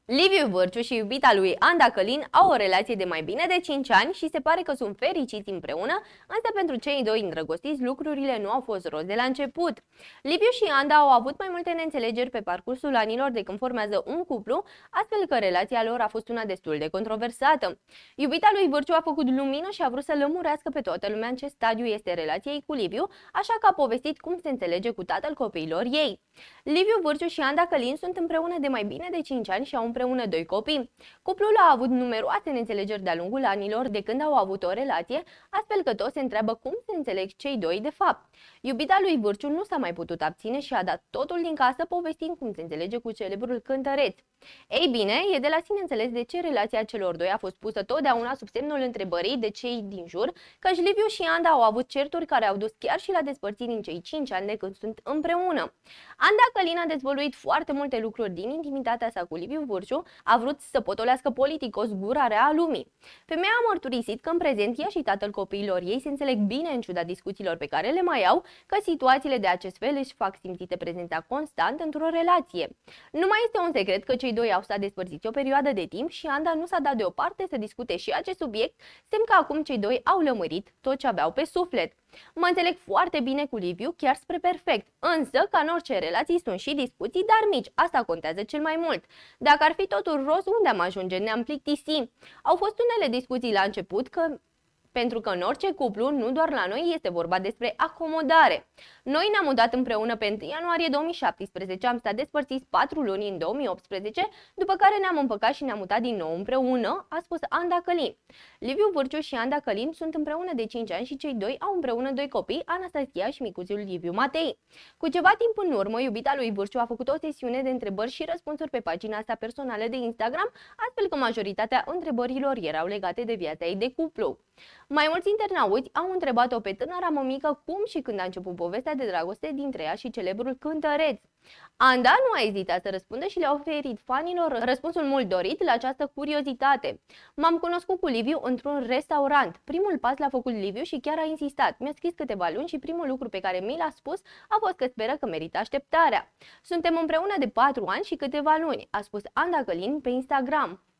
Liviu Vârciu și iubita lui Anda Călin au o relație de mai bine de 5 ani și se pare că sunt fericiți împreună, însă pentru cei doi îndrăgostiți lucrurile nu au fost roz de la început. Liviu și Anda au avut mai multe neînțelegeri pe parcursul anilor de când formează un cuplu, astfel că relația lor a fost una destul de controversată. Iubita lui Vârciu a făcut lumină și a vrut să lămurească pe toată lumea în ce stadiu este relația ei cu Liviu, așa că a povestit cum se înțelege cu tatăl copiilor ei. Liviu Vârciu și Anda Călin sunt împreună de mai bine de 5 ani și au împreună 2 copii. Cuplul a avut numeroase neînțelegeri de-a lungul anilor de când au avut o relație, astfel că toți se întreabă cum se înțeleg cei doi de fapt. Iubita lui Vârciu nu s-a mai putut abține și a dat totul din casă povestind cum se înțelege cu celebrul cântăreț. Ei bine, e de la sine înțeles de ce relația celor doi a fost pusă totdeauna sub semnul întrebării de cei din jur, căci Liviu și Anda au avut certuri care au dus chiar și la despărțiri în cei 5 ani de când sunt împreună. Anda Călin a dezvăluit foarte multe lucruri din intimitatea sa cu Liviu Vârciu, a vrut să potolească politicos gura rea a lumii. Femeia a mărturisit că în prezent ea și tatăl copiilor ei se înțeleg bine în ciuda discuțiilor pe care le mai au, că situațiile de acest fel își fac simțite prezența constant într-o relație. Nu mai este un secret că cei doi au stat despărțiți o perioadă de timp și Anda nu s-a dat deoparte să discute și acest subiect, semn că acum cei doi au lămurit tot ce aveau pe suflet. Mă înțeleg foarte bine cu Liviu, chiar spre perfect, însă, ca în orice relații, sunt și discuții, dar mici, asta contează cel mai mult. Dacă ar fi totul roz, unde am ajunge? Ne-am plictisit. Au fost unele discuții la început, pentru că în orice cuplu, nu doar la noi, este vorba despre acomodare. Noi ne-am mutat împreună pe 1 ianuarie 2017, am stat despărțiți 4 luni în 2018, după care ne-am împăcat și ne-am mutat din nou împreună, a spus Anda Călin. Liviu Vârciu și Anda Călin sunt împreună de 5 ani și cei doi au împreună 2 copii, Anastasia și micuțul Liviu Matei. Cu ceva timp în urmă, iubita lui Vârciu a făcut o sesiune de întrebări și răspunsuri pe pagina sa personală de Instagram, astfel că majoritatea întrebărilor erau legate de viața ei de cuplu. Mai mulți internauți au întrebat-o pe tânăra mămică cum și când a început povestea de dragoste dintre ea și celebrul cântăreț. Anda nu a ezitat să răspundă și le-a oferit fanilor răspunsul mult dorit la această curiozitate. M-am cunoscut cu Liviu într-un restaurant. Primul pas l-a făcut Liviu și chiar a insistat. Mi-a scris câteva luni și primul lucru pe care mi l-a spus a fost că speră că merită așteptarea. Suntem împreună de 4 ani și câteva luni, a spus Anda Călin pe Instagram.